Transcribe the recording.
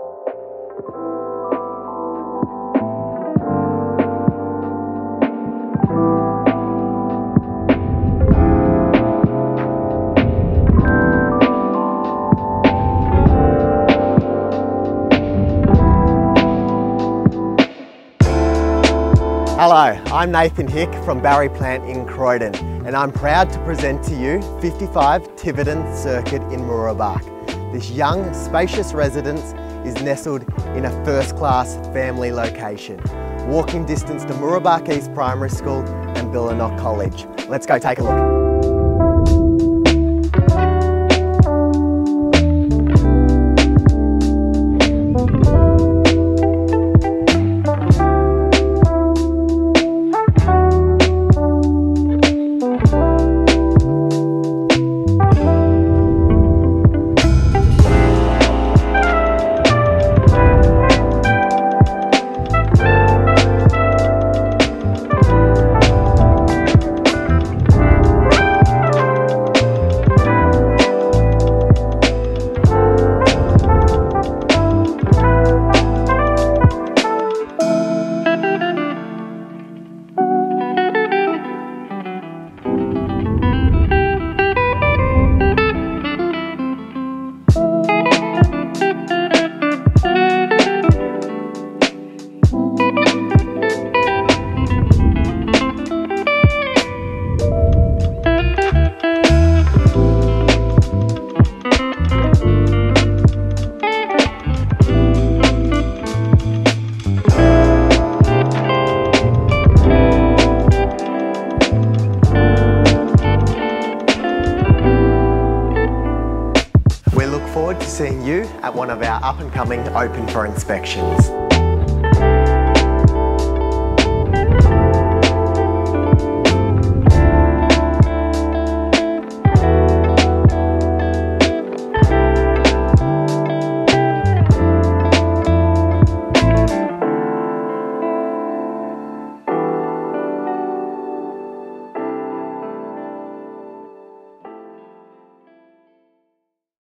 Hello, I'm Nathan Hick from Barry Plant in Croydon, and I'm proud to present to you 55 Tiverton Circuit in Mooroolbark. This young, spacious residence is nestled in a first-class family location. Walking distance to Mooroolbark East Primary School and Billanock College. Let's go take a look. We look forward to seeing you at one of our up and coming open for inspections.